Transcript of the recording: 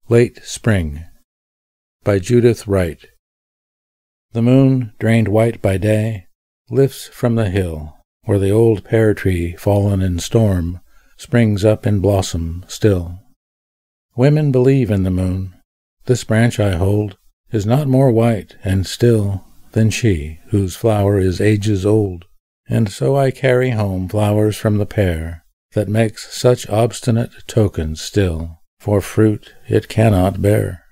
Late Spring by Judith Wright. The moon, drained white by day, lifts from the hill, where the old pear tree, fallen in storm, springs up in blossom still. Women believe in the moon. This branch I hold is not more white and still than she, whose flower is ages old. And so I carry home flowers from the pear, that makes such obstinate tokens still, for fruit it cannot bear.